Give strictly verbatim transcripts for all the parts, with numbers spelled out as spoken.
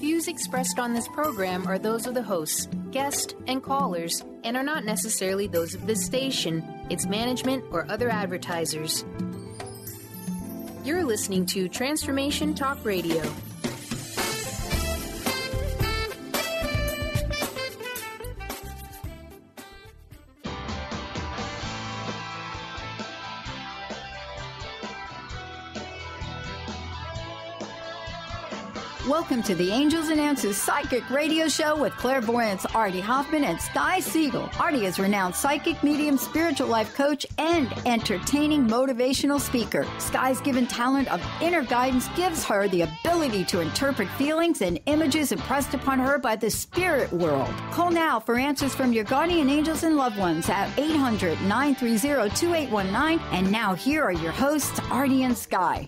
views expressed on this program are those of the hosts, guests, and callers, and are not necessarily those of this station, its management, or other advertisers. You're listening to Transformation Talk Radio. Welcome to the Angels and Answers Psychic Radio Show with clairvoyants Artie Hoffman and Sky Siegel. Artie is renowned psychic, medium, spiritual life coach, and entertaining motivational speaker. Sky's given talent of inner guidance gives her the ability to interpret feelings and images impressed upon her by the spirit world. Call now for answers from your guardian angels and loved ones at eight hundred, nine three zero, two eight one nine. And now here are your hosts, Artie and Sky.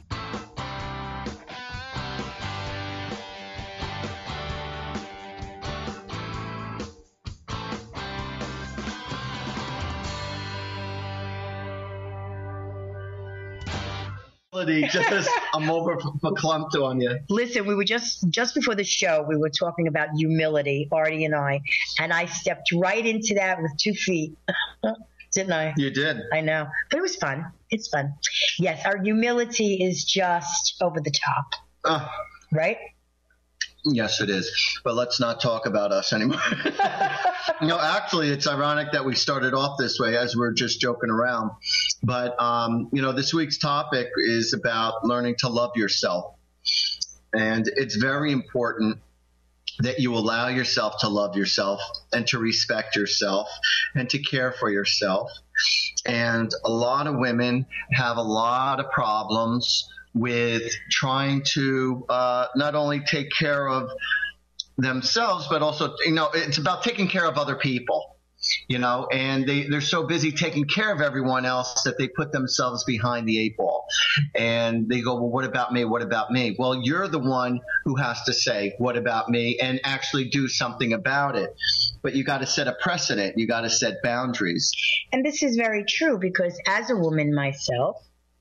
Just, I'm over clumped on you. Listen, we were just, just before the show, we were talking about humility, Artie and I, and I stepped right into that with two feet. Didn't I? You did. I know. But it was fun. It's fun. Yes, our humility is just over the top. Uh, right? Yes, it is. But let's not talk about us anymore. No, actually, it's ironic that we started off this way as we're just joking around. But, um, you know, this week's topic is about learning to love yourself. And it's very important that you allow yourself to love yourself and to respect yourself and to care for yourself. And a lot of women have a lot of problems with trying to uh, not only take care of themselves, but also, you know, it's about taking care of other people, you know, and they, they're so busy taking care of everyone else that they put themselves behind the eight ball. And they go, well, what about me? What about me? Well, you're the one who has to say, what about me? And actually do something about it. But you got to set a precedent. You got to set boundaries. And this is very true because as a woman myself,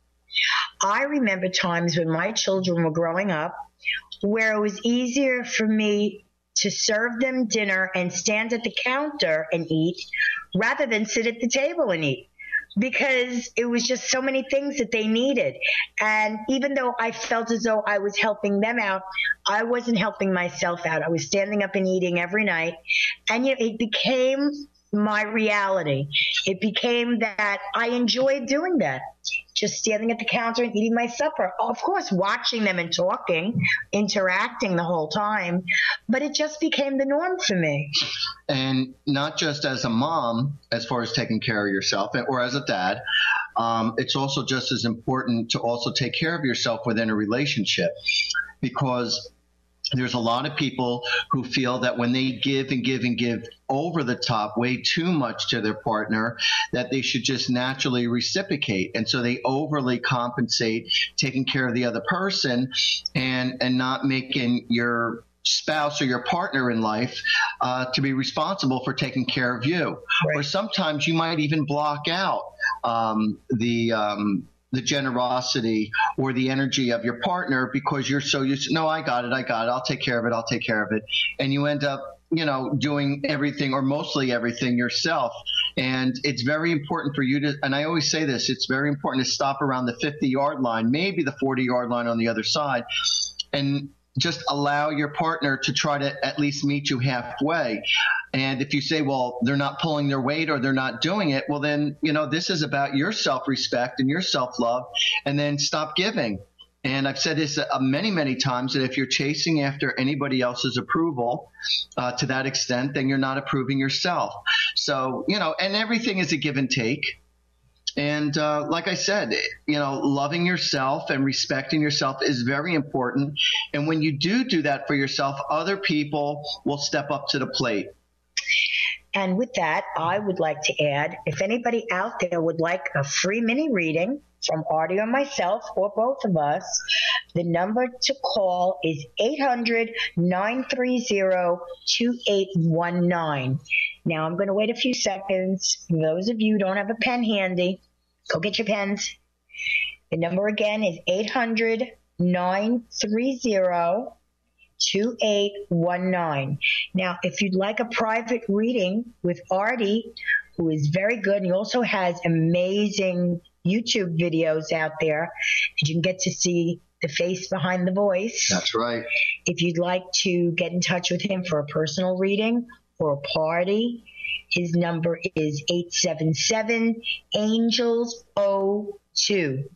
I remember times when my children were growing up where it was easier for me to serve them dinner and stand at the counter and eat rather than sit at the table and eat, because it was just so many things that they needed. And even though I felt as though I was helping them out, I wasn't helping myself out. I was standing up and eating every night. And you know, it became my reality. It became that I enjoyed doing that. Just standing at the counter and eating my supper. Of course, watching them and talking, interacting the whole time. But it just became the norm for me. And not just as a mom, as far as taking care of yourself, or as a dad, um, it's also just as important to also take care of yourself within a relationship. Because there's a lot of people who feel that when they give and give and give over the top, way too much to their partner, that they should just naturally reciprocate. And so they overly compensate taking care of the other person and, and not making your spouse or your partner in life uh, to be responsible for taking care of you. Right. Or sometimes you might even block out um, the um, the generosity or the energy of your partner because you're so used to, no, I got it, I got it, I'll take care of it, I'll take care of it. And you end up, you know, doing everything or mostly everything yourself. And it's very important for you to, and I always say this, it's very important to stop around the fifty-yard line, maybe the forty-yard line on the other side, and just allow your partner to try to at least meet you halfway. And if you say, well, they're not pulling their weight or they're not doing it, well, then, you know, this is about your self-respect and your self-love, and then stop giving. And I've said this uh, many, many times that if you're chasing after anybody else's approval uh, to that extent, then you're not approving yourself. So, you know, and everything is a give and take. And uh, like I said, you know, loving yourself and respecting yourself is very important. And when you do do that for yourself, other people will step up to the plate. And with that, I would like to add, if anybody out there would like a free mini reading from Artie or myself or both of us, the number to call is eight hundred, nine three zero, two eight one nine. Now, I'm going to wait a few seconds. For those of you who don't have a pen handy, go get your pens. The number again is eight hundred, nine three zero, two eight one nine. Now, if you'd like a private reading with Artie, who is very good, and he also has amazing YouTube videos out there, and you can get to see the face behind the voice. That's right. If you'd like to get in touch with him for a personal reading or a party, his number is eight seven seven, angels oh two.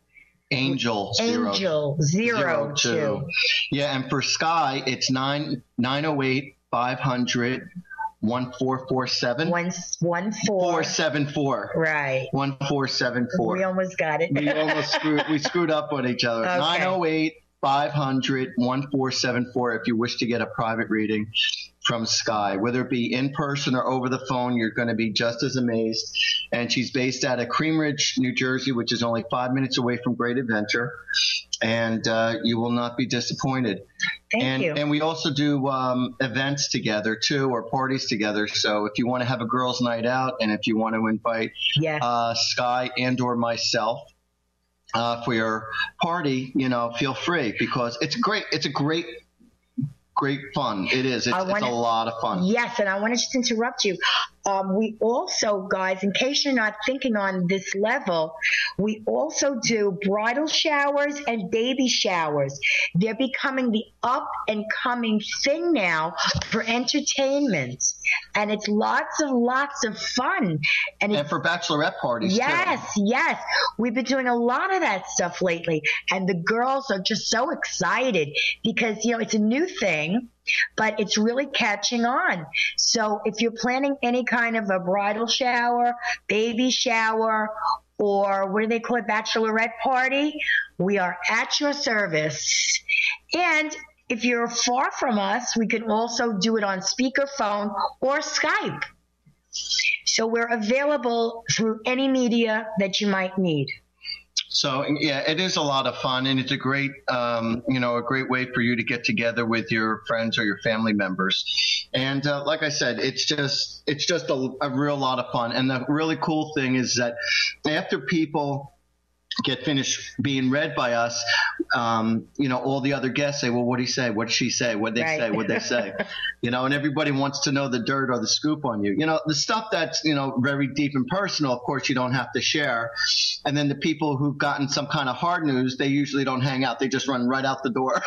Angel zero, Angel zero, zero two. two. Yeah, and for Sky, it's nine nine zero eight five hundred one four four seven. One one four four seven four. Right. One four seven four. We almost got it. we almost screwed. We screwed up on each other. Okay. Nine zero eight five hundred one four seven four. If you wish to get a private reading from Sky, whether it be in person or over the phone, you're going to be just as amazed. And she's based out of Cream Ridge, New Jersey, which is only five minutes away from Great Adventure. And uh, you will not be disappointed. Thank and, you. And we also do um, events together, too, or parties together. So if you want to have a girls' night out and if you want to invite Yes. uh, Sky and or myself uh, for your party, you know, feel free, because it's great. It's a great Great fun. It is. It's, wanna, it's a lot of fun. Yes, and I want to just interrupt you. Um, we also, guys, in case you're not thinking on this level, we also do bridal showers and baby showers. They're becoming the up and coming thing now for entertainment. And it's lots of, lots of fun. And, it's, and for bachelorette parties, yes, too. Yes, yes. We've been doing a lot of that stuff lately. And the girls are just so excited because, you know, it's a new thing, but it's really catching on. So if you're planning any kind of a bridal shower, baby shower, or what do they call it, bachelorette party, we are at your service. And if you're far from us, we can also do it on speakerphone or Skype. So we're available through any media that you might need. So, yeah, it is a lot of fun, and it's a great, um, you know, a great way for you to get together with your friends or your family members. And uh, like I said, it's just, it's just a, a real lot of fun. And the really cool thing is that after people get finished being read by us, um, you know, all the other guests say, well, what did he say? What did she say? What did they Right. say? What did they say? You know, and everybody wants to know the dirt or the scoop on you. You know, the stuff that's, you know, very deep and personal, of course, you don't have to share. And then the people who've gotten some kind of hard news, they usually don't hang out. They just run right out the door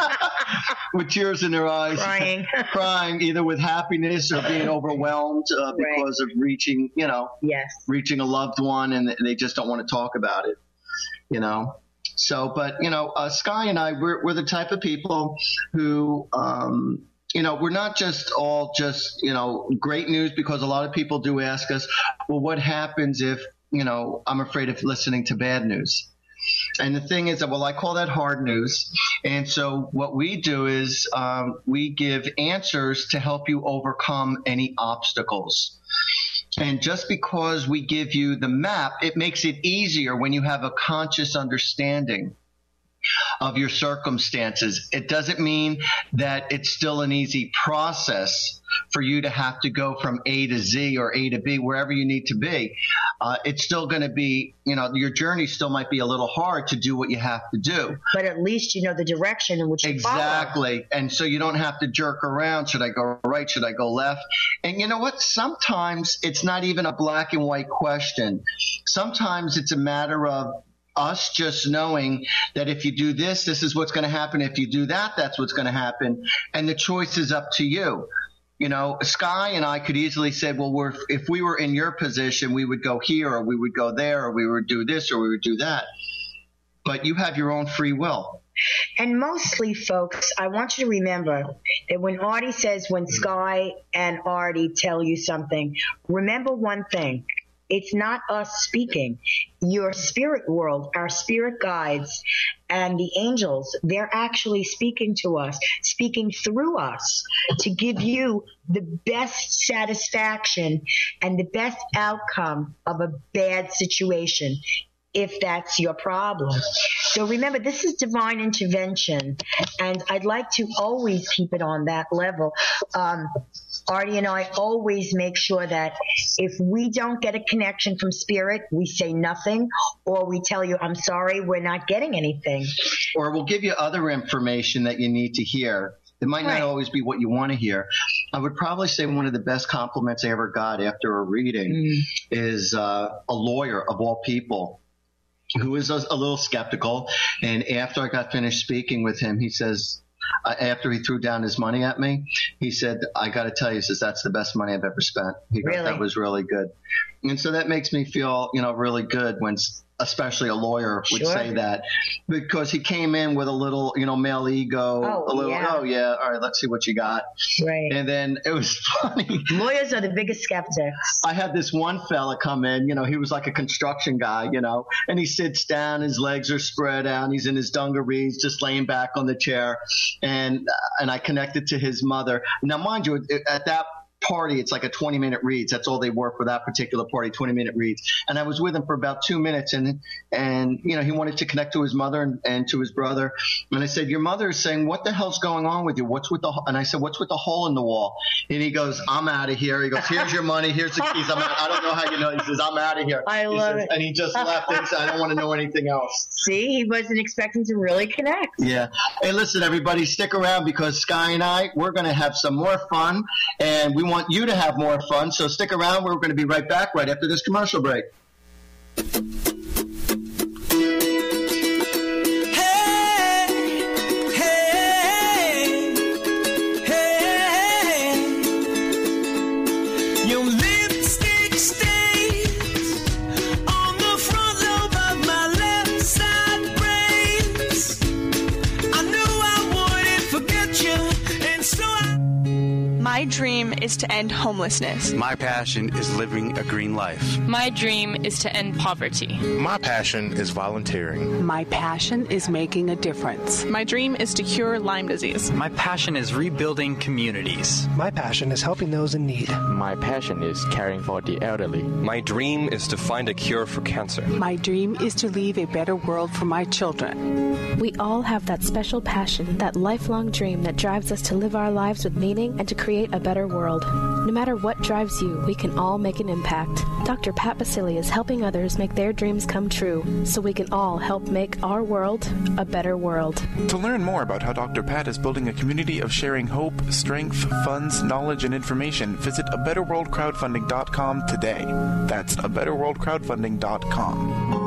with tears in their eyes. Crying. Crying, either with happiness or being overwhelmed uh, because Right. of reaching, you know, Yes. reaching a loved one, and they just don't want to talk about it. You know, so, but, you know, uh, Sky and I, we're, we're the type of people who, um, you know, we're not just all just, you know, great news, because a lot of people do ask us, well, what happens if, you know, I'm afraid of listening to bad news? And the thing is that, well, I call that hard news. And so what we do is um, we give answers to help you overcome any obstacles. And just because we give you the map, it makes it easier when you have a conscious understanding of your circumstances. It doesn't mean that it's still an easy process for you to have to go from A to Z or A to B, wherever you need to be. Uh, it's still going to be, you know, your journey still might be a little hard to do what you have to do. But at least you know the direction in which you follow. Exactly. And so you don't have to jerk around. Should I go right? Should I go left? And you know what? Sometimes it's not even a black and white question. Sometimes it's a matter of us just knowing that if you do this, this is what's going to happen. If you do that, that's what's going to happen. And the choice is up to you. You know, Sky and I could easily say, well, we're, if we were in your position, we would go here, or we would go there, or we would do this, or we would do that. But you have your own free will. And mostly, folks, I want you to remember that when Artie says, when Sky and Artie tell you something, remember one thing. It's not us speaking. Your spirit world, our spirit guides, and the angels, they're actually speaking to us, speaking through us to give you the best satisfaction and the best outcome of a bad situation, if that's your problem. So remember, this is divine intervention, and I'd like to always keep it on that level. Um, Artie and I always make sure that if we don't get a connection from spirit, we say nothing, or we tell you, I'm sorry, we're not getting anything. Or we'll give you other information that you need to hear. It might Right. not always be what you want to hear. I would probably say one of the best compliments I ever got after a reading Mm. is uh, a lawyer of all people who was a, a little skeptical. And after I got finished speaking with him, he says, uh, after he threw down his money at me, he said, I got to tell you, he says, that's the best money I've ever spent. He goes, Really? that was really good. And so that makes me feel, you know, really good when s- especially a lawyer would Sure. say that, because he came in with a little, you know, male ego, Oh, a little, yeah. oh yeah, all right, let's see what you got. Right. And then it was funny. Lawyers are the biggest skeptics. I had this one fella come in, you know, he was like a construction guy, you know, and he sits down, his legs are spread out, he's in his dungarees, just laying back on the chair. And, and I connected to his mother. Now, mind you, at that party, it's like a twenty minute reads. That's all they were for that particular party, twenty minute reads. And I was with him for about two minutes and, and, you know, he wanted to connect to his mother and, and to his brother. And I said, your mother is saying, what the hell's going on with you? What's with the, and I said, what's with the hole in the wall? And he goes, I'm out of here. He goes, here's your money. Here's the keys. I'm out. I don't know how you know. He says, I'm out of here. I He love says- it. And he just left and said, I don't want to know anything else. See, he wasn't expecting to really connect. Yeah. Hey, listen, everybody, stick around because Sky and I, we're going to have some more fun, and we want you to have more fun. So stick around. We're going to be right back right after this commercial break. My dream is to end homelessness. My passion is living a green life. My dream is to end poverty. My passion is volunteering. My passion is making a difference. My dream is to cure Lyme disease. My passion is rebuilding communities. My passion is helping those in need. My passion is caring for the elderly. My dream is to find a cure for cancer. My dream is to leave a better world for my children. We all have that special passion, that lifelong dream that drives us to live our lives with meaning and to create a better world. No matter what drives you, we can all make an impact. Doctor Pat Baccili is helping others make their dreams come true, so we can all help make our world a better world. To learn more about how Doctor Pat is building a community of sharing hope, strength, funds, knowledge, and information, visit a better world crowdfunding dot com today. That's a better world crowdfunding dot com.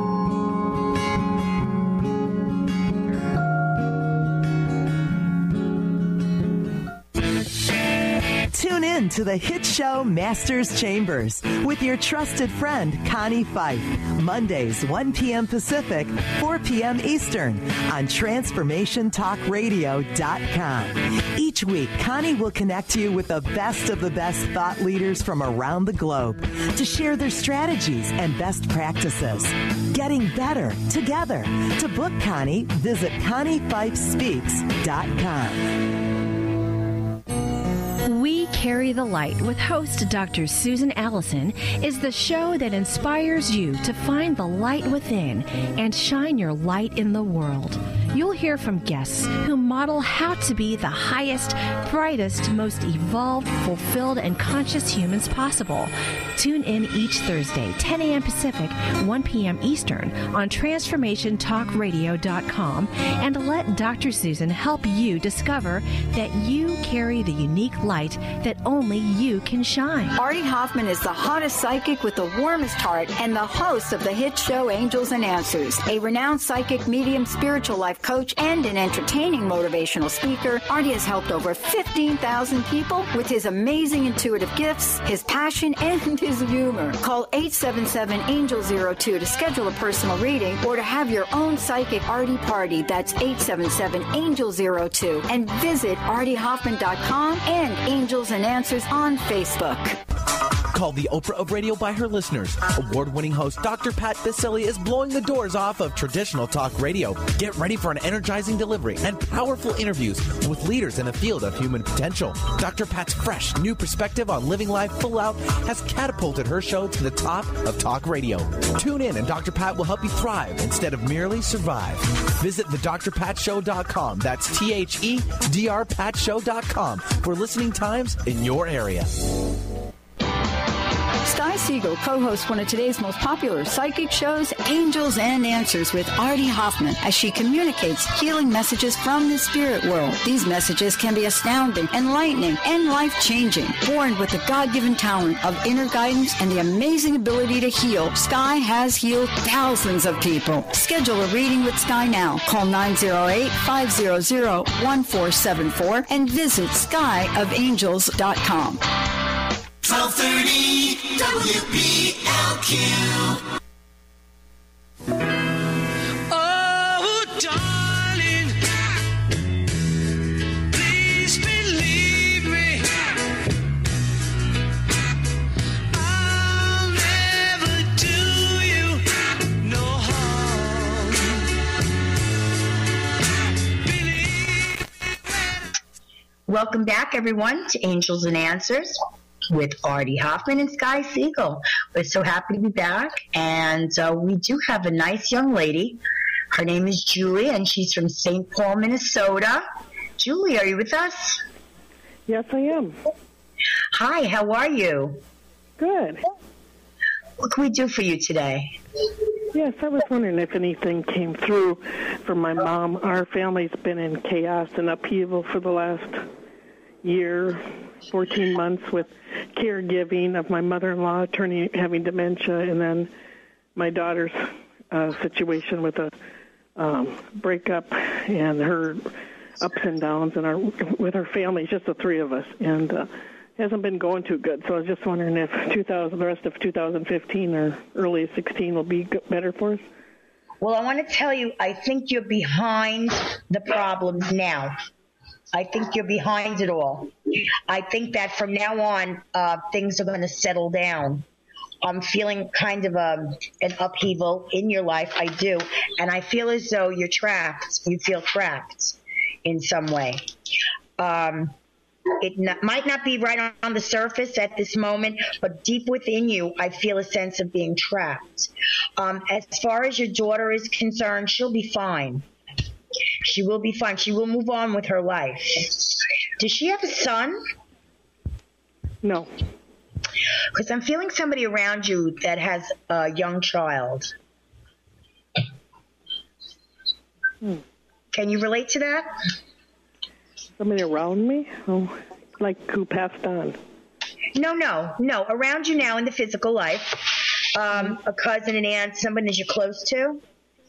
Tune in to the hit show Masters Chambers with your trusted friend Connie Fife. Mondays, one p.m. Pacific, four p.m. Eastern on transformation talk radio dot com. Each week, Connie will connect you with the best of the best thought leaders from around the globe to share their strategies and best practices. Getting better together. To book Connie, visit connie fife speaks dot com. We Carry the Light with host Doctor Susan Allison is the show that inspires you to find the light within and shine your light in the world. You'll hear from guests who model how to be the highest, brightest, most evolved, fulfilled, and conscious humans possible. Tune in each Thursday, ten a.m. Pacific, one p.m. Eastern on transformation talk radio dot com and let Doctor Susan help you discover that you carry the unique light that only you can shine. Artie Hoffman is the hottest psychic with the warmest heart and the host of the hit show Angels and Answers. A renowned psychic, medium, spiritual life coach, and an entertaining motivational speaker, Artie has helped over fifteen thousand people with his amazing intuitive gifts, his passion, and his humor. Call eight seven seven, angel zero two to schedule a personal reading or to have your own psychic Artie party. That's eight seven seven, angel zero two. And visit artie hoffman dot com and Angels and Answers on Facebook. Called the Oprah of radio by her listeners, award-winning host Doctor Pat Baccili is blowing the doors off of traditional talk radio. Get ready for an energizing delivery and powerful interviews with leaders in the field of human potential. Doctor Pat's fresh, new perspective on living life full out has catapulted her show to the top of talk radio. Tune in and Doctor Pat will help you thrive instead of merely survive. Visit the dr pat show dot com. That's T H E D R pat show dot com for listening times in your area. Sky Siegel co-hosts one of today's most popular psychic shows, Angels and Answers with Artie Hoffman, as she communicates healing messages from the spirit world. These messages can be astounding, enlightening, and life-changing. Born with the God-given talent of inner guidance and the amazing ability to heal, Sky has healed thousands of people. Schedule a reading with Sky now. Call nine oh eight, five hundred, one four seven four and visit sky of angels dot com. twelve thirty W B L Q. Oh, darling, please believe me. I'll never do you no harm. Welcome back, everyone, to Angels and Answers with Artie Hoffman and Sky Siegel. We're so happy to be back, and uh, we do have a nice young lady. Her name is Julie, and she's from Saint Paul, Minnesota. Julie, are you with us? Yes, I am. Hi, how are you? Good. What can we do for you today? Yes, I was wondering if anything came through for my mom. Our family's been in chaos and upheaval for the last year, fourteen months, with caregiving of my mother-in-law turning having dementia, and then my daughter's uh, situation with a um, breakup and her ups and downs, and our with her family, just the three of us, and uh, hasn't been going too good. So I was just wondering if two thousand, the rest of two thousand fifteen or early sixteen will be better for us. Well, I want to tell you, I think you're behind the problems now. I think you're behind it all. I think that from now on, uh, things are going to settle down. I'm feeling kind of a, an upheaval in your life. I do. And I feel as though you're trapped. You feel trapped in some way. Um, it not, might not be right on, on the surface at this moment, but deep within you, I feel a sense of being trapped. Um, as far as your daughter is concerned, she'll be fine. She will be fine. She will move on with her life. Does she have a son? No. Because I'm feeling somebody around you that has a young child. Hmm. Can you relate to that? Somebody around me? Oh, like who passed on? No, no, no. Around you now in the physical life. Um, a cousin, an aunt, someone that you're close to?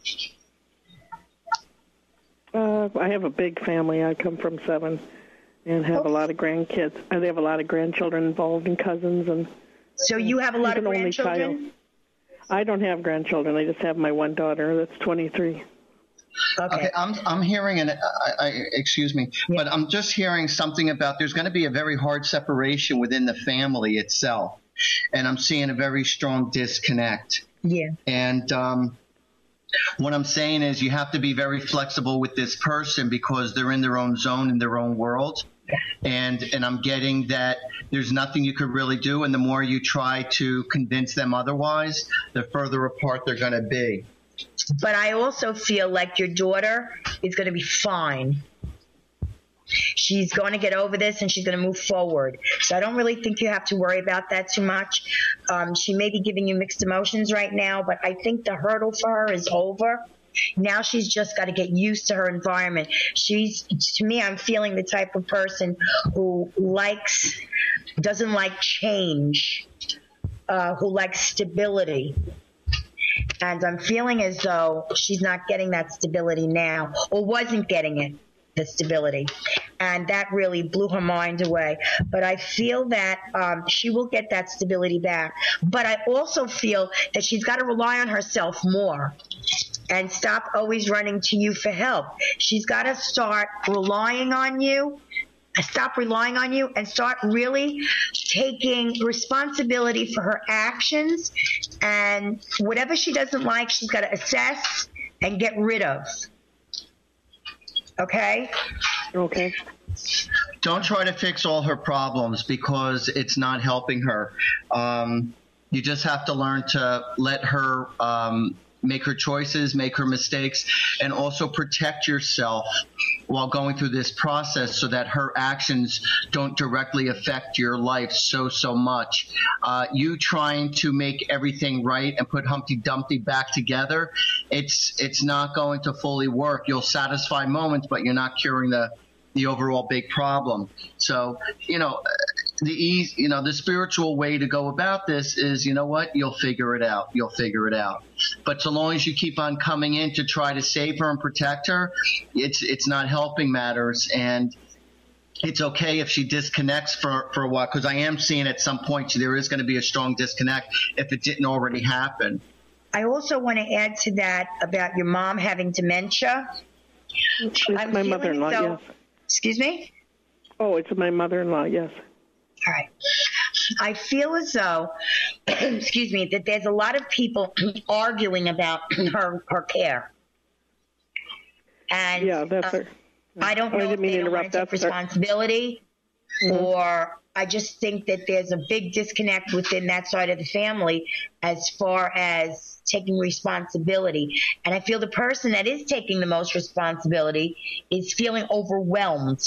Uh, I have a big family. I come from seven and have a lot of grandkids. Uh, they have a lot of grandchildren involved and cousins. And so you have a lot of grandchildren? I don't have grandchildren. I just have my one daughter that's twenty-three. Okay. okay I'm I'm hearing, and I, I, excuse me, yeah. but I'm just hearing something about there's going to be a very hard separation within the family itself. And I'm seeing a very strong disconnect. Yeah. And um what I'm saying is you have to be very flexible with this person because they're in their own zone, in their own world. And and I'm getting that there's nothing you could really do. And the more you try to convince them otherwise, the further apart they're going to be. But I also feel like your daughter is going to be fine. She's going to get over this and she's going to move forward. So I don't really think you have to worry about that too much. Um, she may be giving you mixed emotions right now, but I think the hurdle for her is over. Now she's just got to get used to her environment. She's, to me, I'm feeling the type of person who likes, doesn't like change, uh, who likes stability. And I'm feeling as though she's not getting that stability now, or wasn't getting it. The stability, and that really blew her mind away. But I feel that um, she will get that stability back. But I also feel that she's got to rely on herself more and stop always running to you for help. She's got to start relying on you, stop relying on you, and start really taking responsibility for her actions. And whatever she doesn't like, she's got to assess and get rid of. Okay? Okay. Don't try to fix all her problems because it's not helping her. Um, you just have to learn to let her um, make her choices, make her mistakes, and also protect yourself while going through this process so that her actions don't directly affect your life so, so much. Uh, you trying to make everything right and put Humpty Dumpty back together, it's it's not going to fully work. You'll satisfy moments, but you're not curing the, the overall big problem. So, you know, the easy, you know, the spiritual way to go about this is, you know what, you'll figure it out. You'll figure it out. But so long as you keep on coming in to try to save her and protect her, it's it's not helping matters. And it's okay if she disconnects for, for a while, because I am seeing at some point there is going to be a strong disconnect if it didn't already happen. I also want to add to that about your mom having dementia. She's I'm my feeling mother-in-law, so- yes. Excuse me? Oh, it's my mother-in-law, yes. All right. I feel as though, excuse me, that there's a lot of people arguing about her her care. And yeah, that's uh, her. I don't Oh, I know didn't if mean they to don't want interrupt. to take That's her. responsibility, Mhm. or I just think that there's a big disconnect within that side of the family as far as taking responsibility. And I feel the person that is taking the most responsibility is feeling overwhelmed.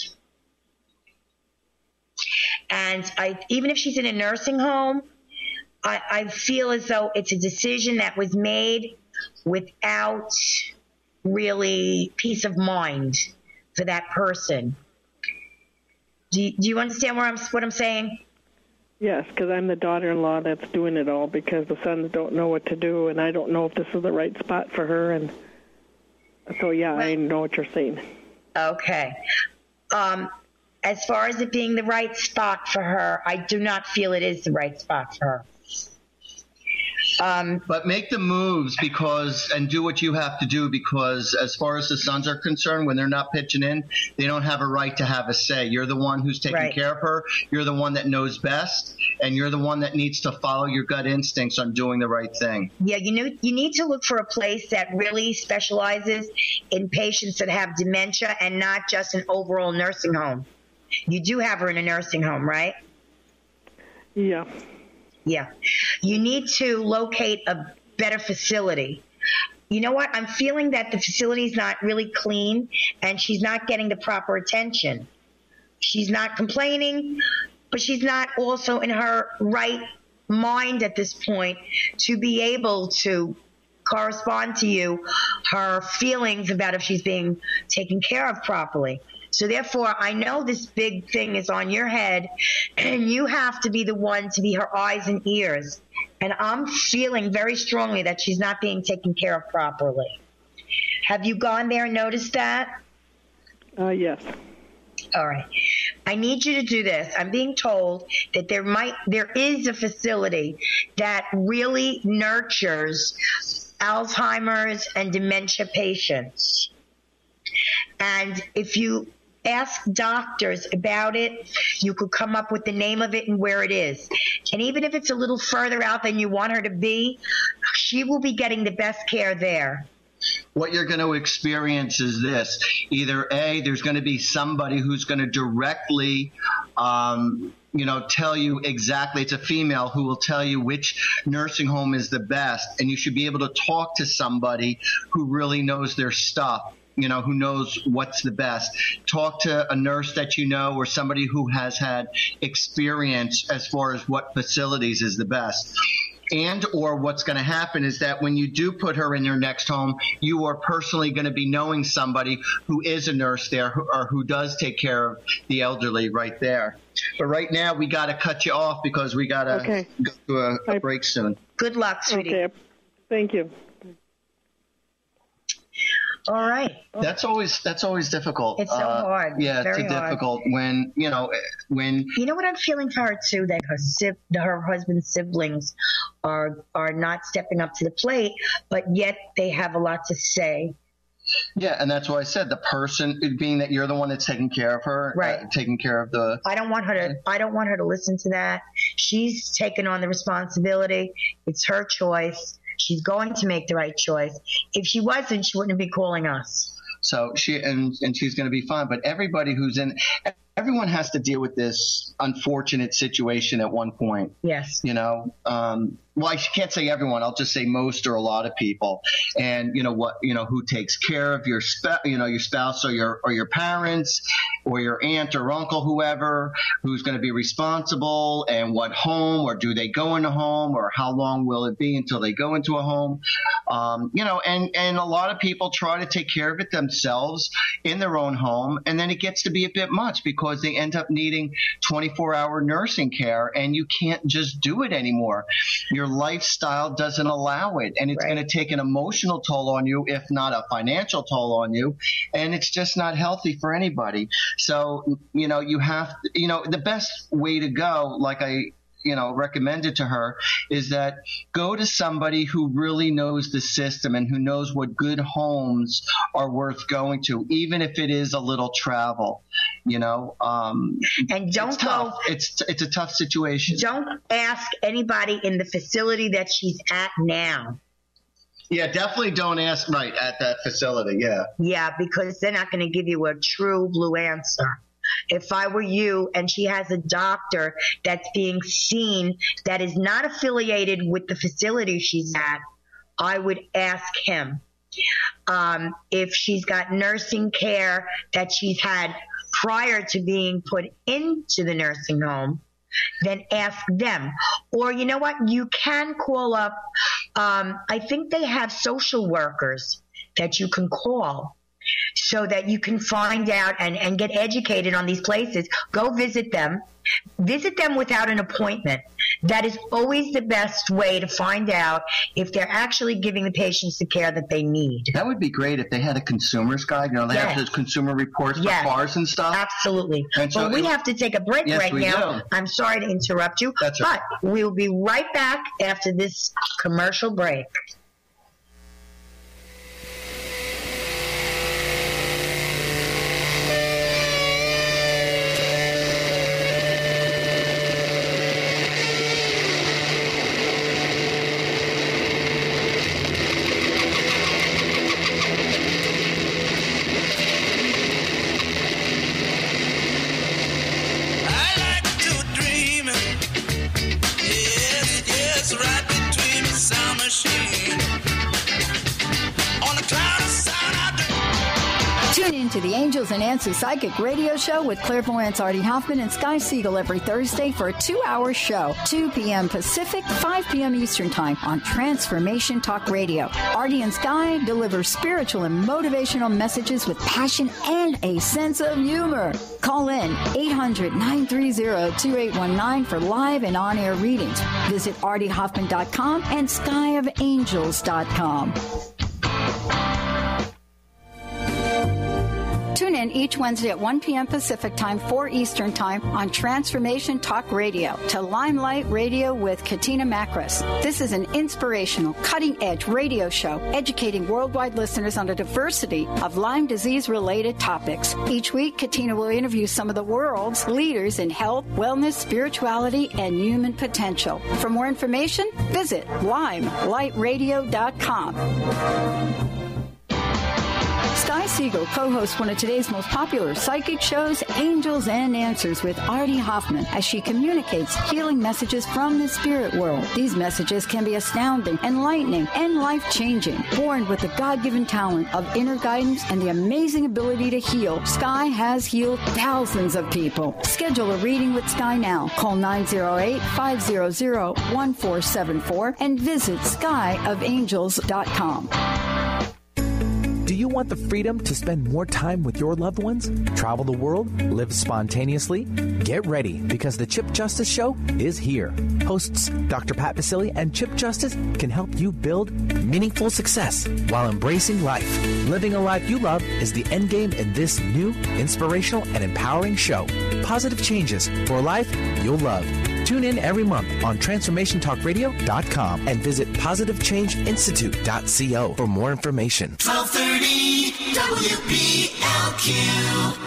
And I, even if she's in a nursing home, I, I feel as though it's a decision that was made without really peace of mind for that person. Do you, do you understand where I'm, what I'm saying? Yes, because I'm the daughter-in-law that's doing it all because the sons don't know what to do, and I don't know if this is the right spot for her. And so, yeah, I know what you're saying. Okay. Um, as far as it being the right spot for her, I do not feel it is the right spot for her. Um, but make the moves because and do what you have to do, because as far as the sons are concerned, when they're not pitching in, they don't have a right to have a say. You're the one who's taking Right. care of her. You're the one that knows best, and you're the one that needs to follow your gut instincts on doing the right thing. Yeah, you know, you need to look for a place that really specializes in patients that have dementia and not just an overall nursing home. You do have her in a nursing home, right? Yeah. Yeah. You need to locate a better facility. You know what? I'm feeling that the facility is not really clean and she's not getting the proper attention. She's not complaining, but she's not also in her right mind at this point to be able to correspond to you her feelings about if she's being taken care of properly. So therefore, I know this big thing is on your head, and you have to be the one to be her eyes and ears. And I'm feeling very strongly that she's not being taken care of properly. Have you gone there and noticed that? Uh, yes. All right. I need you to do this. I'm being told that there might, there is a facility that really nurtures Alzheimer's and dementia patients. And if you ask doctors about it, you could come up with the name of it and where it is. And even if it's a little further out than you want her to be, she will be getting the best care there. What you're going to experience is this. Either A, there's going to be somebody who's going to directly, um, you know, tell you exactly, it's a female who will tell you which nursing home is the best. And you should be able to talk to somebody who really knows their stuff. You know, who knows what's the best. Talk to a nurse that you know or somebody who has had experience as far as what facilities is the best. And or what's going to happen is that when you do put her in your next home, you are personally going to be knowing somebody who is a nurse there who, or who does take care of the elderly right there. But right now, we got to cut you off because we got to Okay. go to a, a break soon. Good luck, sweetie. Okay. Thank you. All right. That's always that's always difficult. It's so Uh, hard. Yeah, It's it's very a hard. difficult when you know when You know what I'm feeling for her too? That her sib- her husband's siblings are are not stepping up to the plate, but yet they have a lot to say. Yeah, and that's why I said the person, being that you're the one that's taking care of her, Right. uh, taking care of the. I don't want her to. I don't want her to listen to that. She's taken on the responsibility. It's her choice. She's going to make the right choice. If she wasn't, she wouldn't be calling us. So she and and she's going to be fine. But everybody who's in, everyone has to deal with this unfortunate situation at one point. Yes. You know, um, well, I can't say everyone. I'll just say most or a lot of people. And, you know, what, you know, who takes care of your, sp- you know, your spouse or your, or your parents or your aunt or uncle, whoever, who's going to be responsible, and what home, or do they go in a home, or how long will it be until they go into a home? Um, you know, and, and a lot of people try to take care of it themselves in their own home. And then it gets to be a bit much because they end up needing twenty-four hour nursing care, and you can't just do it anymore. Your lifestyle doesn't allow it, and it's right. going to take an emotional toll on you, if not a financial toll on you, and it's just not healthy for anybody. So, you know, you have, you know, the best way to go, like I, you know, recommended to her, is that go to somebody who really knows the system and who knows what good homes are worth going to, even if it is a little travel, you know. Um, and don't it's tough. Go. It's it's a tough situation. Don't ask anybody in the facility that she's at now. Yeah, definitely don't ask right at that facility. Yeah. Yeah, because they're not going to give you a true blue answer. If I were you and she has a doctor that's being seen that is not affiliated with the facility she's at, I would ask him. Um, if she's got nursing care that she's had prior to being put into the nursing home, then ask them. Or you know what? You can call up. Um, I think they have social workers that you can call, so that you can find out and, and get educated on these places. Go visit them. Visit them without an appointment. That is always the best way to find out if they're actually giving the patients the care that they need. That would be great if they had a consumer's guide. You know, they yes. have those consumer reports for yes. cars and stuff. Absolutely. And so but we it, have to take a break yes, right we now. Do. I'm sorry to interrupt you, That's right. but we'll be right back after this commercial break. To the Angels and Answers Psychic Radio Show with clairvoyants Artie Hoffman and Sky Siegel every Thursday for a two-hour show, two p.m. Pacific, five p.m. Eastern Time on Transformation Talk Radio. Artie and Sky deliver spiritual and motivational messages with passion and a sense of humor. Call in eight hundred, nine three zero, two eight one nine for live and on-air readings. Visit artie hoffman dot com and sky of angels dot com. Tune in each Wednesday at one p.m. Pacific Time, four Eastern Time on Transformation Talk Radio to Limelight Radio with Katina Makris. This is an inspirational, cutting-edge radio show educating worldwide listeners on a diversity of Lyme disease-related topics. Each week, Katina will interview some of the world's leaders in health, wellness, spirituality, and human potential. For more information, visit limelight radio dot com. Sky Siegel co-hosts one of today's most popular psychic shows, Angels and Answers with Artie Hoffman, as she communicates healing messages from the spirit world. These messages can be astounding, enlightening, and life-changing. Born with the God-given talent of inner guidance and the amazing ability to heal, Sky has healed thousands of people. Schedule a reading with Sky now. Call nine zero eight, five zero zero, one four seven four and visit sky of angels dot com. Do you want the freedom to spend more time with your loved ones? Travel the world? Live spontaneously? Get ready, because the Chip Justice Show is here. Hosts Doctor Pat Basile and Chip Justice can help you build meaningful success while embracing life. Living a life you love is the end game in this new, inspirational, and empowering show. Positive changes for a life you'll love. Tune in every month on transformation talk radio dot com and visit positive change institute dot co for more information. twelve thirty W B L Q.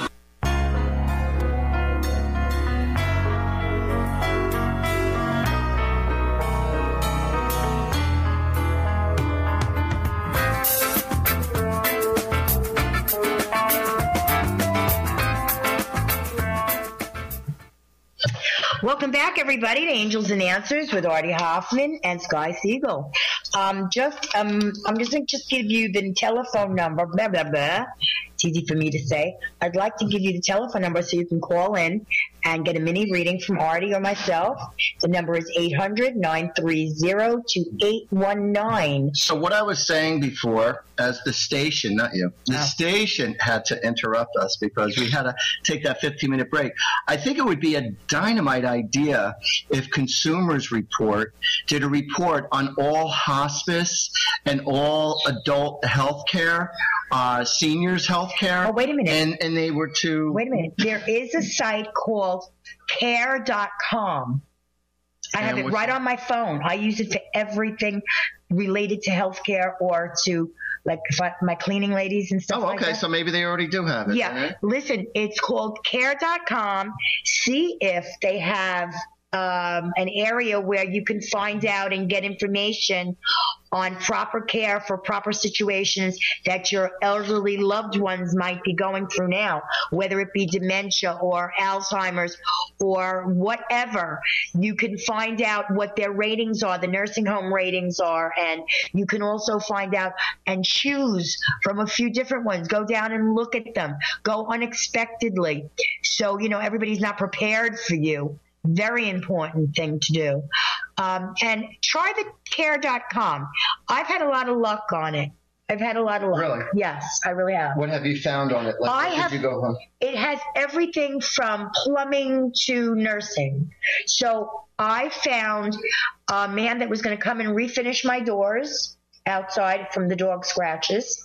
Welcome back, everybody, to Angels and Answers with Artie Hoffman and Sky Siegel. Um, just, um, I'm just going to just give you the telephone number, blah, blah, blah. It's easy for me to say. I'd like to give you the telephone number so you can call in and get a mini reading from Artie or myself. The number is eight hundred, nine three zero, two eight one nine. So what I was saying before, as the station, not you, the oh. station had to interrupt us because we had to take that fifteen-minute break. I think it would be a dynamite idea if Consumers Report did a report on all hospice and all adult health care, uh, seniors health care. Oh, wait a minute. And, and they were to... Wait a minute. There is a site called care dot com. I have it right on my phone. I use it for everything related to healthcare or to, like, if I, my cleaning ladies and stuff oh, like okay. that. So maybe they already do have it. Yeah. Right? Listen, it's called care dot com. See if they have um, an area where you can find out and get information on proper care for proper situations that your elderly loved ones might be going through now, whether it be dementia or Alzheimer's or whatever. You can find out what their ratings are, the nursing home ratings are, and you can also find out and choose from a few different ones. Go down and look at them. Go unexpectedly. So, you know, everybody's not prepared for you. Very important thing to do. Um, and try the care dot com. I've had a lot of luck on it. I've had a lot of luck. Really? Yes, I really have. What have you found on it? Like, I where have, did you go home? It has everything from plumbing to nursing. So I found a man that was going to come and refinish my doors outside from the dog scratches.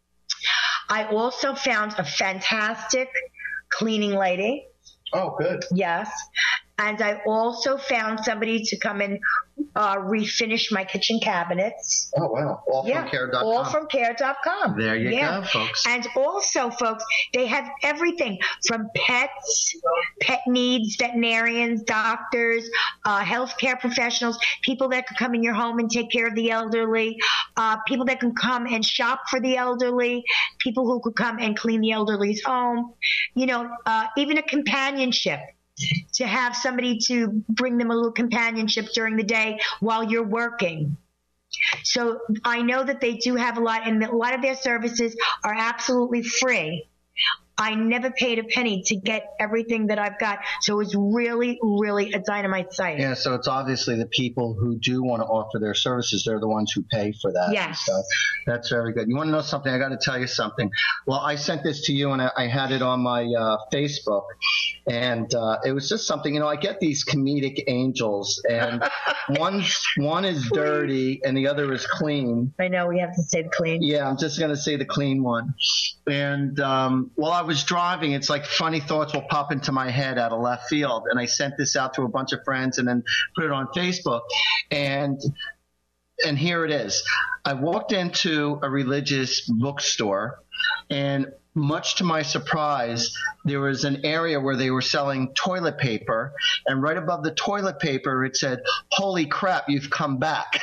I also found a fantastic cleaning lady. Oh, good. Yes. And I also found somebody to come and uh, refinish my kitchen cabinets. Oh, wow. All yeah, from care dot com. All from care dot com. There you yeah. go, folks. And also, folks, they have everything from pets, pet needs, veterinarians, doctors, uh, healthcare professionals, people that can come in your home and take care of the elderly, uh, people that can come and shop for the elderly, people who could come and clean the elderly's home, you know, uh, even a companionship. To have somebody to bring them a little companionship during the day while you're working. So I know that they do have a lot, and a lot of their services are absolutely free. I never paid a penny to get everything that I've got. So it's really, really a dynamite site. Yeah, so it's obviously the people who do want to offer their services, they're the ones who pay for that. Yes. So that's very good. You want to know something? I got to tell you something. Well, I sent this to you, and I, I had it on my uh, Facebook. And uh, it was just something, you know, I get these comedic angels, and one's, one is dirty and the other is clean. I know, we have to say the clean. Yeah, I'm just going to say the clean one. And um, while I was driving, it's like funny thoughts will pop into my head out of left field. And I sent this out to a bunch of friends and then put it on Facebook. And and here it is. I walked into a religious bookstore, and much to my surprise, there was an area where they were selling toilet paper, and right above the toilet paper it said, "Holy crap, you've come back."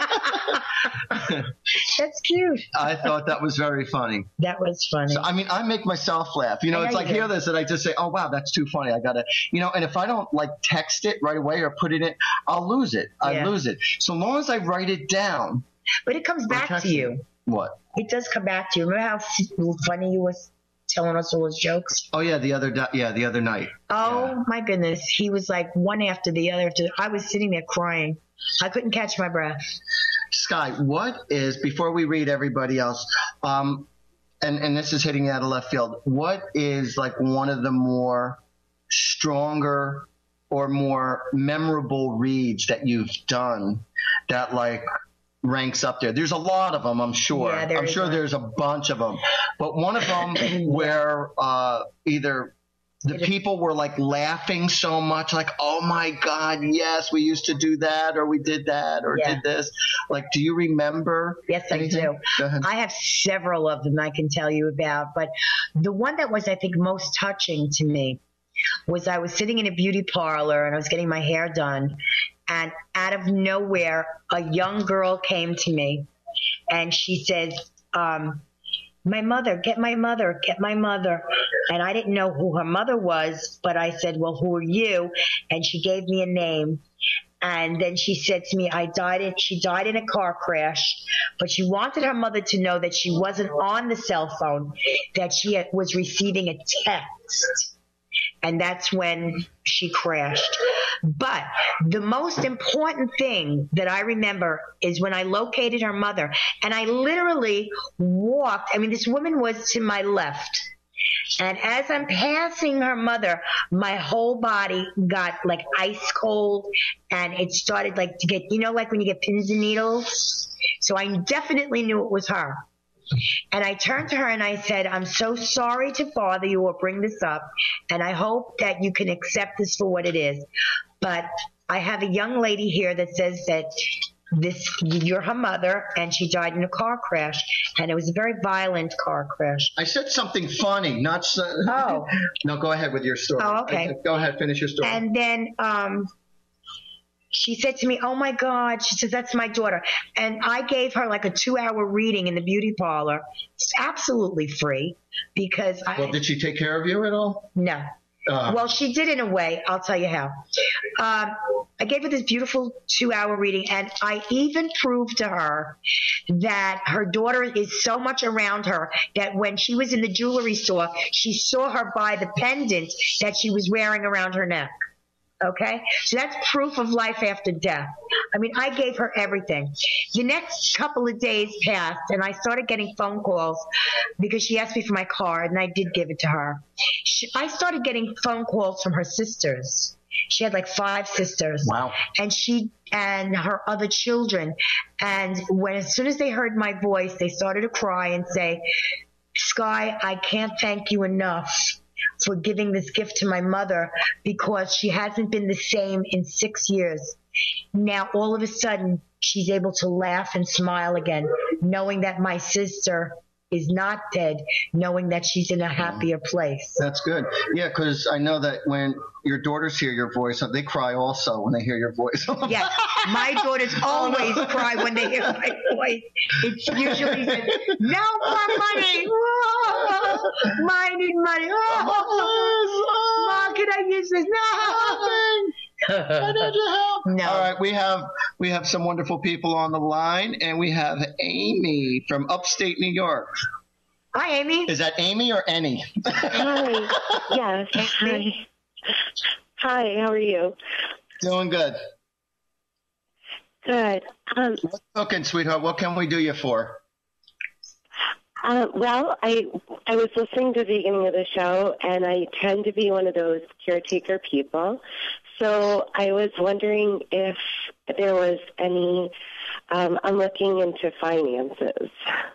That's cute. I thought that was very funny. That was funny. So, I mean, I make myself laugh. You know, I it's know like you hear do. this and I just say, "Oh wow, that's too funny. I gotta," you know. And if I don't like text it right away or put it in, I'll lose it. I Yeah. lose it. So long as I write it down. But it comes back text to you. it. What? It does come back to you. Remember how f- funny you was telling us all those jokes? Oh yeah, the other di- yeah the other night. Oh yeah. my goodness, he was like one after the other. After I was sitting there crying. I couldn't catch my breath. Sky, what is, before we read everybody else, um, and, and this is hitting you out of left field, what is like one of the more stronger or more memorable reads that you've done that like ranks up there? There's a lot of them, I'm sure. Yeah, there I'm is sure one. there's a bunch of them. But one of them where uh, either the people were like laughing so much, like, "Oh my God, yes, we used to do that, or we did that, or Yeah. did this." Like, do you remember? Yes, anything? I do. Go ahead. I have several of them I can tell you about, but the one that was, I think, most touching to me was I was sitting in a beauty parlor and I was getting my hair done, and out of nowhere, a young girl came to me and she said, um, my mother, get my mother, get my mother. And I didn't know who her mother was, but I said, well, who are you? And she gave me a name. And then she said to me, I died in, she died in a car crash, but she wanted her mother to know that she wasn't on the cell phone, that she had, was receiving a text. And that's when she crashed. But the most important thing that I remember is when I located her mother, and I literally walked. I mean, this woman was to my left. And as I'm passing her mother, my whole body got like ice cold, and it started like to get, you know, like when you get pins and needles. So I definitely knew it was her. And I turned to her and I said, I'm so sorry to bother you or bring this up, and I hope that you can accept this for what it is. But I have a young lady here that says that this, you're her mother, and she died in a car crash, and it was a very violent car crash. I said something funny, not so. Oh. No, go ahead with your story. Oh, okay. Go ahead, finish your story. And then um, she said to me, oh, my God. She says, that's my daughter. And I gave her like a two-hour reading in the beauty parlor. It's absolutely free because I... Well, did she take care of you at all? No. Uh, well, she did in a way. I'll tell you how. Um, I gave her this beautiful two-hour reading, and I even proved to her that her daughter is so much around her that when she was in the jewelry store, she saw her buy the pendant that she was wearing around her neck. Okay? So that's proof of life after death. I mean, I gave her everything. The next couple of days passed, and I started getting phone calls because she asked me for my card, and I did give it to her. She, I started getting phone calls from her sisters. She had like five sisters. Wow. And she and her other children. And when as soon as they heard my voice, they started to cry and say, Sky, I can't thank you enough for giving this gift to my mother because she hasn't been the same in six years. Now, all of a sudden, she's able to laugh and smile again, knowing that my sister is not dead, knowing that she's in a happier place. That's good. Yeah, because I know that when your daughters hear your voice, they cry also when they hear your voice. Yes, my daughters always cry when they hear my voice. It's usually no more money. Oh, I need money. Oh, Mom, can I use this? No. I need your help. No. All right, we have we have some wonderful people on the line, and we have Amy from upstate New York. Hi, Amy. Is that Amy or Annie? Hi. Yes. Hi. Hi. How are you? Doing good. Good. Um, What's cooking, sweetheart? What can we do you for? Uh, well, I I was listening to the beginning of the show, and I tend to be one of those caretaker people. So I was wondering if there was any, um, I'm looking into finances.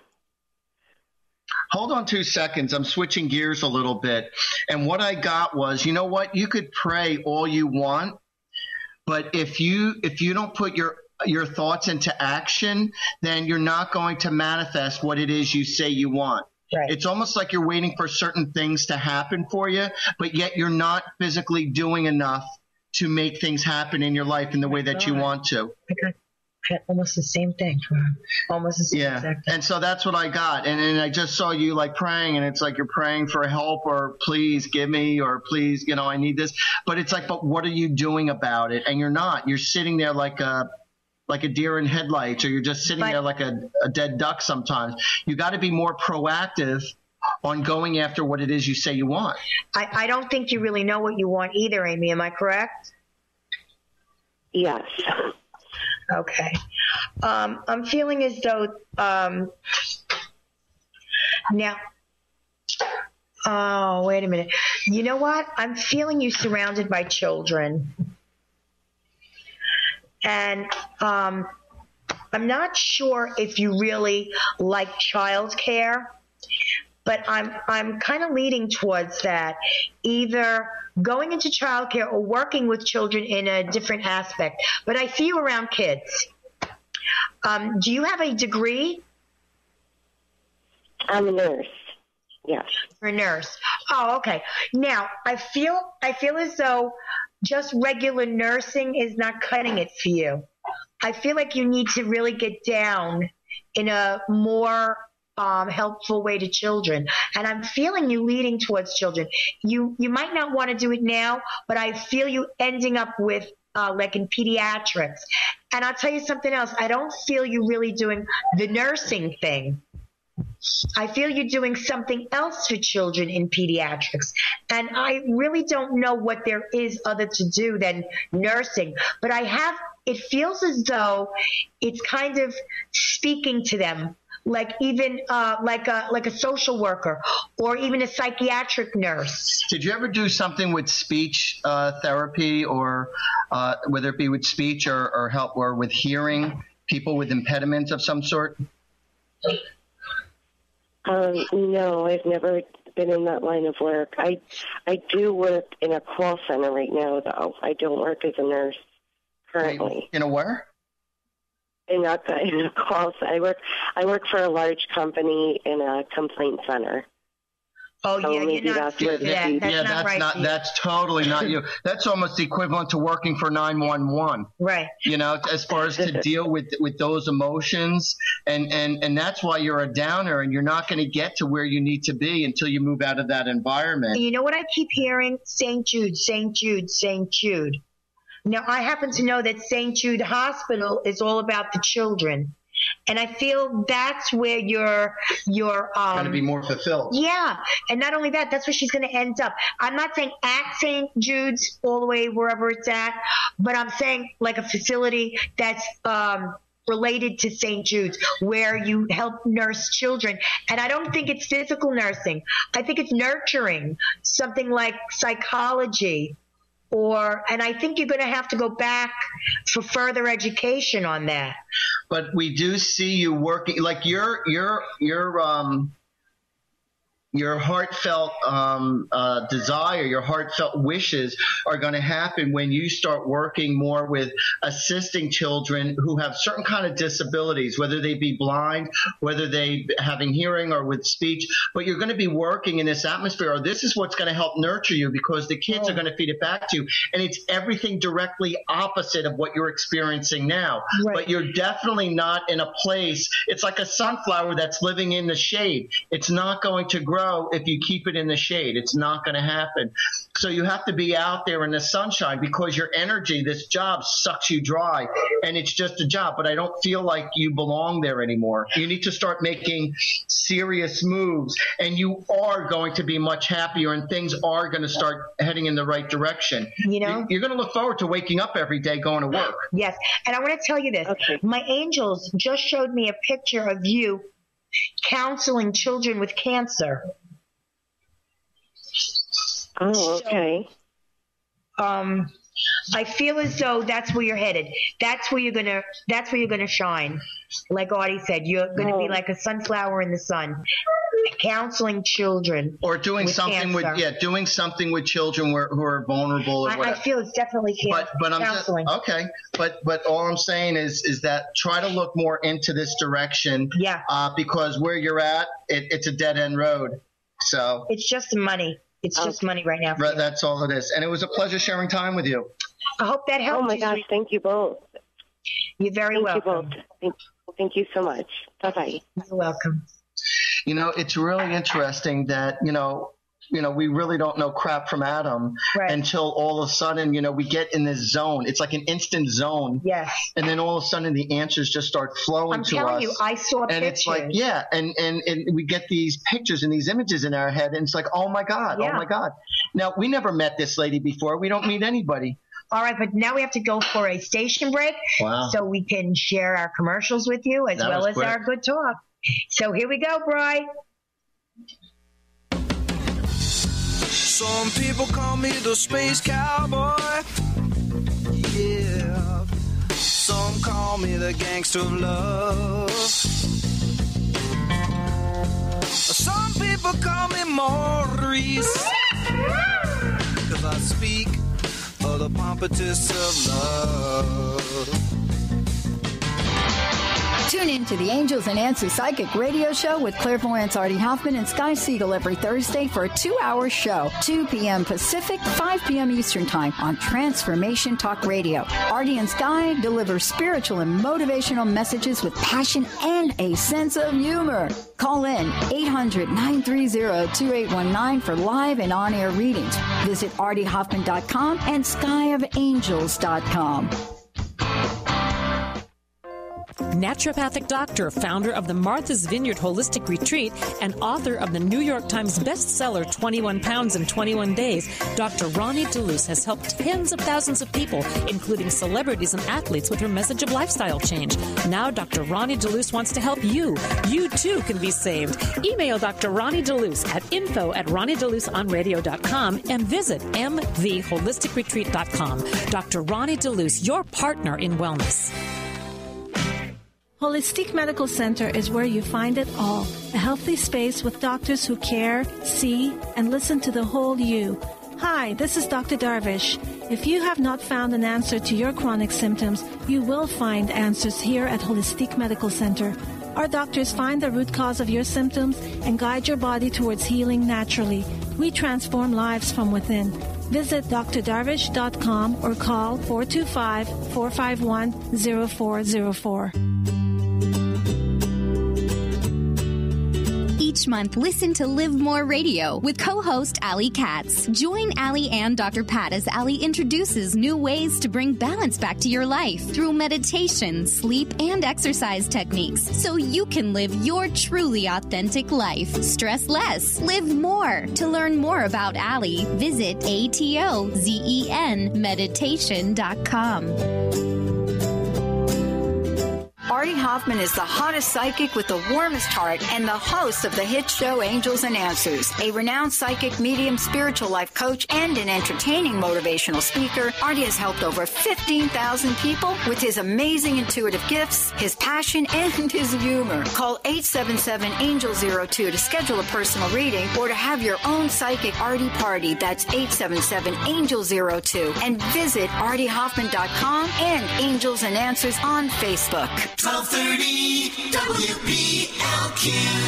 Hold on two seconds. I'm switching gears a little bit. And what I got was, you know what? You could pray all you want, but if you if you don't put your your thoughts into action, then you're not going to manifest what it is you say you want. Right. It's almost like you're waiting for certain things to happen for you, but yet you're not physically doing enough to make things happen in your life in the way that you want to. I got, I got almost the same thing. Almost the same Yeah. exact thing. And so that's what I got. And then I just saw you like praying, and it's like you're praying for help or please give me or please, you know, I need this. But it's like, but what are you doing about it? And you're not. You're sitting there like a like a deer in headlights, or you're just sitting But- there like a, a dead duck sometimes. You got to be more proactive on going after what it is you say you want. I, I don't think you really know what you want either, Amy. Am I correct? Yes. Okay. Um, I'm feeling as though um, now. Oh, wait a minute. You know what? I'm feeling you surrounded by children. And um, I'm not sure if you really like childcare, but I'm I'm kind of leading towards that, either going into childcare or working with children in a different aspect. But I see you around kids. Um, do you have a degree? I'm a nurse. Yes. You're a nurse. Oh, okay. Now I feel I feel as though just regular nursing is not cutting it for you. I feel like you need to really get down in a more um, helpful way to children. And I'm feeling you leading towards children. You you might not want to do it now, but I feel you ending up with uh, like in pediatrics. And I'll tell you something else. I don't feel you really doing the nursing thing. I feel you're doing something else for children in pediatrics. And I really don't know what there is other to do than nursing. But I have, it feels as though it's kind of speaking to them, like even uh, like a like a social worker or even a psychiatric nurse. Did you ever do something with speech uh, therapy, or uh, whether it be with speech or, or help or with hearing, people with impediments of some sort? Um, no, I've never been in that line of work. I I do work in a call center right now, though. I don't work as a nurse currently. In a where? In a, in a call center. I work, I work for a large company in a complaint center. Oh, so yeah, you're not yeah, that. Yeah, that's yeah, not that's right. not. That's totally not you. That's almost the equivalent to working for nine one one. Right. You know, as far as to deal with with those emotions, and and and that's why you're a downer, and you're not going to get to where you need to be until you move out of that environment. You know what I keep hearing? Saint Jude, Saint Jude, Saint Jude. Now, I happen to know that Saint Jude Hospital is all about the children. And I feel that's where your your um going to be more fulfilled. Yeah, and not only that, that's where she's going to end up. I'm not saying at Saint Jude's all the way wherever it's at, but I'm saying like a facility that's um related to Saint Jude's, where you help nurse children. And I don't think it's physical nursing. I think it's nurturing, something like psychology. Or, and I think you're going to have to go back for further education on that. But we do see you working, like your your your um your heartfelt um, uh, desire, your heartfelt wishes are going to happen when you start working more with assisting children who have certain kind of disabilities, whether they be blind, whether they having hearing or with speech. But you're going to be working in this atmosphere, or this is what's going to help nurture you, because the kids oh. are going to feed it back to you. And it's everything directly opposite of what you're experiencing now. Right. But you're definitely not in a place. It's like a sunflower that's living in the shade. It's not going to grow if you keep it in the shade. It's not going to happen. So you have to be out there in the sunshine, because your energy, this job sucks you dry, and it's just a job. But I don't feel like you belong there anymore. You need to start making serious moves, and you are going to be much happier, and things are going to start heading in the right direction. You know, you're going to look forward to waking up every day going to work. Yes. And I want to tell you this. Okay. My angels just showed me a picture of you counseling children with cancer. Oh, okay. So, um, I feel as though that's where you're headed. That's where you're gonna. That's where you're gonna shine. Like Artie said, you're gonna oh. be like a sunflower in the sun, counseling children, or doing with something cancer. with yeah, doing something with children who are, who are vulnerable. Or I, whatever. I feel it's definitely can- but, but I'm counseling. Just, okay, but but all I'm saying is is that try to look more into this direction. Yeah. Uh, because where you're at, it, it's a dead end road. So it's just the money. It's oh. just money right now. Right, that's all it is. And it was a pleasure sharing time with you. I hope that helped. Oh my you, gosh, sweet. thank you both. You're very thank welcome. You both. Thank, thank you so much. Bye-bye. You're welcome. You know, it's really interesting that, you know, you know, we really don't know crap from Adam right. until all of a sudden, you know, we get in this zone. It's like an instant zone. Yes. And then all of a sudden the answers just start flowing I'm to telling us. you, I saw and pictures. It's like, yeah, and, and, and we get these pictures and these images in our head, and it's like, oh my God, yeah. oh my God. Now, we never met this lady before. We don't meet anybody. All right, but now we have to go for a station break wow. so we can share our commercials with you as that well as quick. our good talk. So here we go, Bri. Some people call me the space cowboy. Yeah. Some call me the gangster of love. Some people call me Maurice. Cause I speak of the pompatus of love. Tune in to the Angels and Answers Psychic Radio Show with clairvoyants Artie Hoffman and Sky Siegel every Thursday for a two-hour show, two p.m. Pacific, five p.m. Eastern Time on Transformation Talk Radio. Artie and Sky deliver spiritual and motivational messages with passion and a sense of humor. Call in eight hundred, nine three zero, two eight one nine for live and on-air readings. Visit artie hoffman dot com and sky of angels dot com. Naturopathic doctor, founder of the Martha's Vineyard Holistic Retreat, and author of the New York Times bestseller twenty-one pounds in twenty-one days, Doctor Ronnie DeLuce has helped tens of thousands of people, including celebrities and athletes, with her message of lifestyle change. Now Doctor Ronnie DeLuce wants to help you. You too can be saved. Email Doctor Ronnie DeLuce at info at ronnie deluce on radio dot com and visit m v holistic retreat dot com. Doctor Ronnie DeLuce, your partner in wellness. Holistic Medical Center is where you find it all. A healthy space with doctors who care, see, and listen to the whole you. Hi, this is Doctor Darvish. If you have not found an answer to your chronic symptoms, you will find answers here at Holistic Medical Center. Our doctors find the root cause of your symptoms and guide your body towards healing naturally. We transform lives from within. Visit d r darvish dot com or call four two five, four five one, zero four zero four. Each month, listen to Live More Radio with co-host Allie Katz. Join Allie and Doctor Pat as Allie introduces new ways to bring balance back to your life through meditation, sleep, and exercise techniques so you can live your truly authentic life. Stress less. Live more. To learn more about Allie, visit A T O Z E N meditation dot com. Artie Hoffman is the hottest psychic with the warmest heart and the host of the hit show Angels and Answers. A renowned psychic, medium, spiritual life coach, and an entertaining motivational speaker, Artie has helped over fifteen thousand people with his amazing intuitive gifts, his passion, and his humor. Call eight seven seven, angel zero two to schedule a personal reading or to have your own psychic Artie party. That's eight seven seven, angel zero two. And visit artie hoffman dot com and Angels and Answers on Facebook. twelve thirty W B L Q.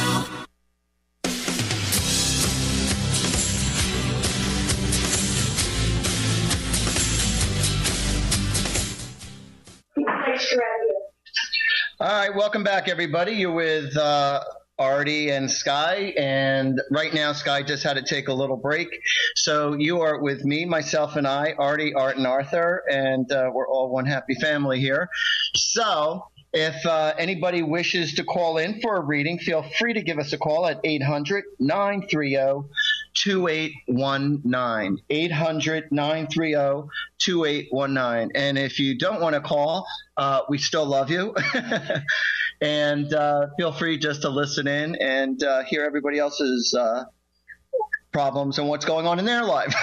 All right, welcome back, everybody. You're with uh, Artie and Sky, and right now Sky just had to take a little break. So you are with me, myself, and I, Artie, Art, and Arthur, and uh, we're all one happy family here. So if uh, anybody wishes to call in for a reading, feel free to give us a call at eight hundred, nine three zero, two eight one nine. eight hundred, nine three zero, two eight one nine. And if you don't want to call, uh, we still love you. And uh, feel free just to listen in and uh, hear everybody else's uh, problems and what's going on in their life.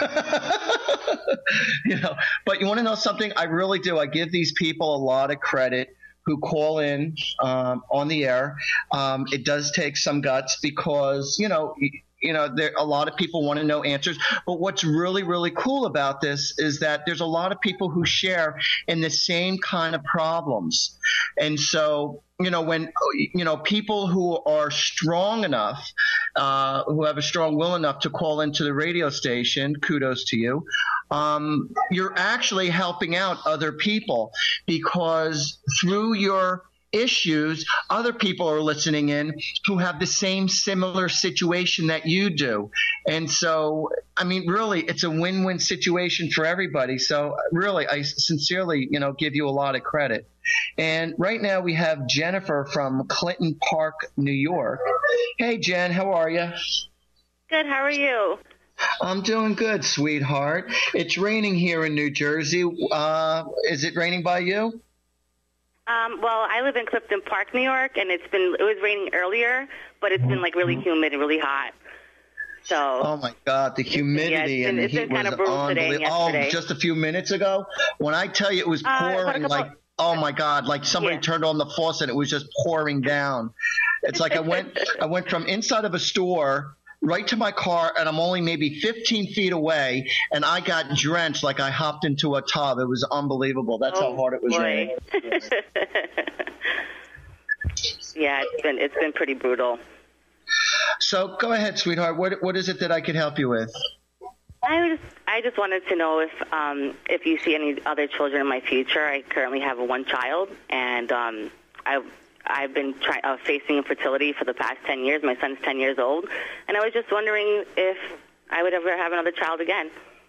You know, but you want to know something? I really do. I give these people a lot of credit who call in um, on the air. Um, it does take some guts because, you know, you know, there a lot of people want to know answers. But what's really, really cool about this is that there's a lot of people who share in the same kind of problems. And so, you know, when, you know, people who are strong enough, uh, who have a strong will enough to call into the radio station, kudos to you. Um, you're actually helping out other people because through your issues, other people are listening in who have the same similar situation that you do. And so, I mean, really, it's a win-win situation for everybody. So really, I sincerely, you know, give you a lot of credit. And right now we have Jennifer from Clinton Park, New York. Hey, Jen, how are you? Good. How are you? I'm doing good, sweetheart. It's raining here in New Jersey. Uh, is it raining by you? Um, well, I live in Clifton Park, New York, and it's been it was raining earlier, but it's been like really humid and really hot. So. Oh my God, the humidity yeah, been, and the heat was unbelievable. Oh, just a few minutes ago, when I tell you it was pouring uh, like. Oh my God! Like somebody yeah. turned on the faucet, it was just pouring down. It's like I went, I went from inside of a store right to my car, and I'm only maybe fifteen feet away, and I got drenched like I hopped into a tub. It was unbelievable. That's oh, how hard it was boy. raining. Yeah, it's been it's been pretty brutal. So go ahead, sweetheart. What what is it that I could help you with? I just I just wanted to know if um, if you see any other children in my future. I currently have one child, and um, I've I've been try, uh, facing infertility for the past ten years. My son's ten years old, and I was just wondering if I would ever have another child again.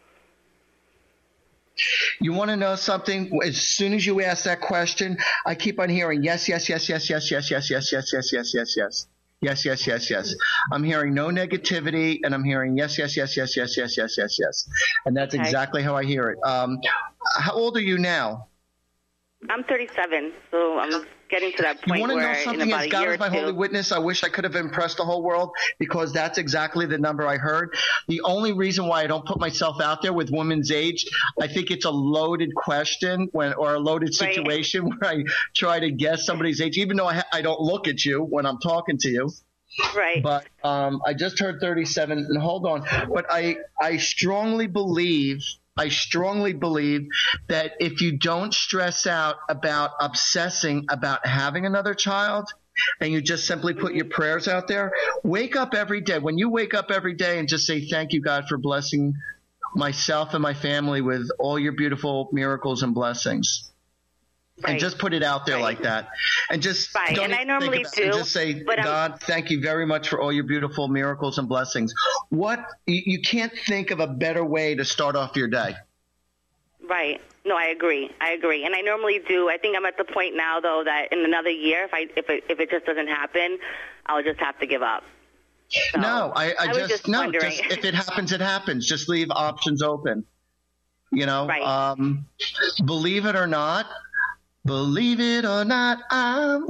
You want to know something? As soon as you ask that question, I keep on hearing yes, yes, yes, yes, yes, yes, yes, yes, yes, yes, yes, yes, yes. Yes, yes, yes, yes. I'm hearing no negativity, and I'm hearing yes, yes, yes, yes, yes, yes, yes, yes, yes. And that's Okay. exactly how I hear it. Um, how old are you now? I'm thirty-seven, so I'm getting to that You point want to where know in something? about As a God year is or my two. holy witness, I wish I could have impressed the whole world, because that's exactly the number I heard. The only reason why I don't put myself out there with women's age, I think it's a loaded question when, or a loaded situation where I try to guess somebody's age, even though I, ha- I don't look at you when I'm talking to you. Right. But um, I just heard thirty-seven, and hold on. But I, I strongly believe, I strongly believe that if you don't stress out about obsessing about having another child, and you just simply put your prayers out there, wake up every day. When you wake up every day and just say, thank you, God, for blessing myself and my family with all your beautiful miracles and blessings. And just put it out there like that. And just Right, don't and I even normally think about it. do, Just say, but I'm- God, thank you very much for all your beautiful miracles and blessings. What you, you can't think of a better way to start off your day. Right. No, I agree. I agree, and I normally do. I think I'm at the point now, though, that in another year, if I if it, if it just doesn't happen, I'll just have to give up. So, no, I, I, I was just, just no. wondering. Just, if it happens, it happens. Just leave options open. You know, Right. um, believe it or not. Believe it or not, I'm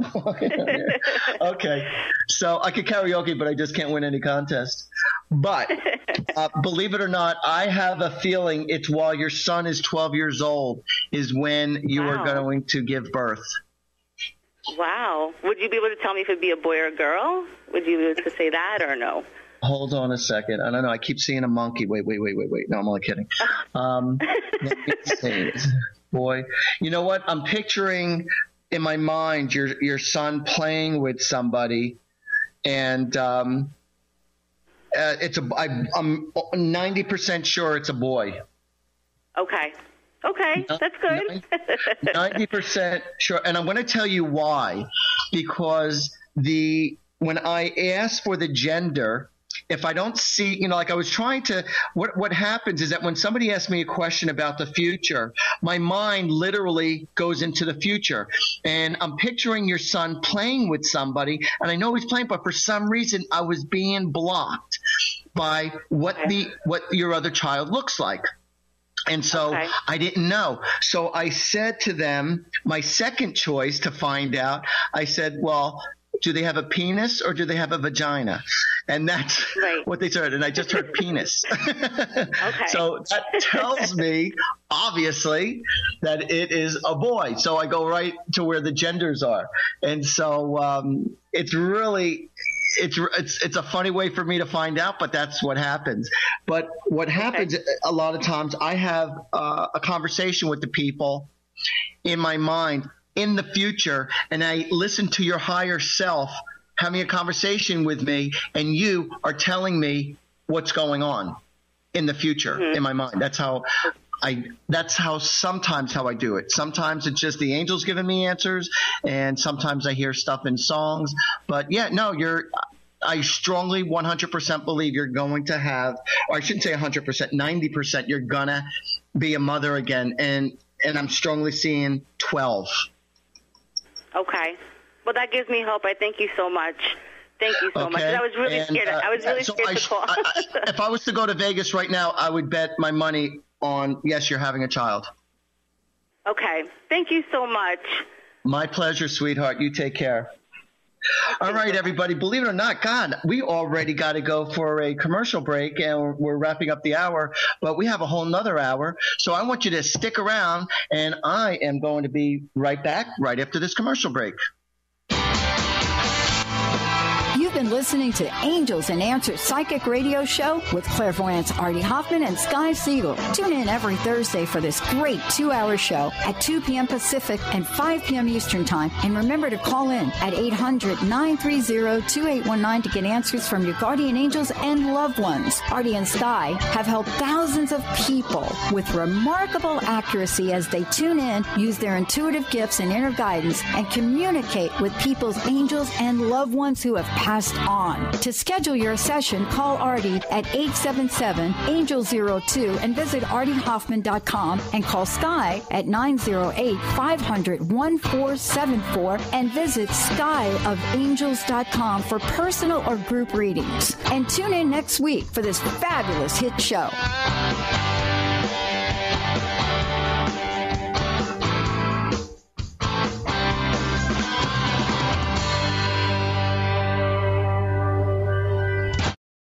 okay. So I could karaoke, but I just can't win any contest. But uh, believe it or not, I have a feeling it's while your son is twelve years old is when you Wow. are going to give birth. Wow. Would you be able to tell me if it'd be a boy or a girl? Would you be able to say that or no? Hold on a second. I don't know. I keep seeing a monkey. Wait, wait, wait, wait, wait. No, I'm only kidding. Um, let me see. Boy, you know what? I'm picturing in my mind your your son playing with somebody, and um, uh, it's a. I, I'm ninety percent sure it's a boy. Okay. Okay, that's good. ninety percent sure, and I'm going to tell you why. Because the when I ask for the gender, if I don't see, you know, like I was trying to, what what happens is that when somebody asks me a question about the future, my mind literally goes into the future. And I'm picturing your son playing with somebody, and I know he's playing, but for some reason I was being blocked by what the what your other child looks like. And so Okay. I didn't know. So I said to them, my second choice to find out, I said, well, do they have a penis or do they have a vagina? And that's Right. what they said. And I just heard penis. Okay. So that tells me, obviously, that it is a boy. So I go right to where the genders are. And so um, it's really it's it's it's a funny way for me to find out, but that's what happens. But what happens a lot of times, I have uh, a conversation with the people in my mind in the future, and I listen to your higher self having a conversation with me, and you are telling me what's going on in the future in my mind. That's how I that's how sometimes how I do it. Sometimes it's just the angels giving me answers, and sometimes I hear stuff in songs. But yeah, no, you're I strongly one hundred percent believe you're going to have, or I shouldn't say one hundred percent, ninety percent you're going to be a mother again, and and I'm strongly seeing twelve. Okay. Well, that gives me hope. I thank you so much. Thank you so much. 'Cause I was really And, scared. uh, I was really so scared I to sh- call. I- I- if I was to go to Vegas right now, I would bet my money on yes, you're having a child. Okay. Thank you so much. My pleasure, sweetheart. You take care. All right, everybody. Believe it or not, God, we already got to go for a commercial break, and we're, we're wrapping up the hour, but we have a whole nother hour. So I want you to stick around, and I am going to be right back right after this commercial break. You've You've been listening to Angels and Answers Psychic Radio Show with clairvoyants Artie Hoffman and Sky Siegel. Tune in every Thursday for this great two-hour show at two p.m. Pacific and five p.m. Eastern Time. And remember to call in at eight hundred, nine three zero, two eight one nine to get answers from your guardian angels and loved ones. Artie and Sky have helped thousands of people with remarkable accuracy as they tune in, use their intuitive gifts and inner guidance, and communicate with people's angels and loved ones who have passed on. To schedule your session, call Artie at eight seven seven, angel zero two and visit artie hoffman dot com, and call Sky at nine zero eight, five hundred, one four seven four and visit sky of angels dot com for personal or group readings. And tune in next week for this fabulous hit show.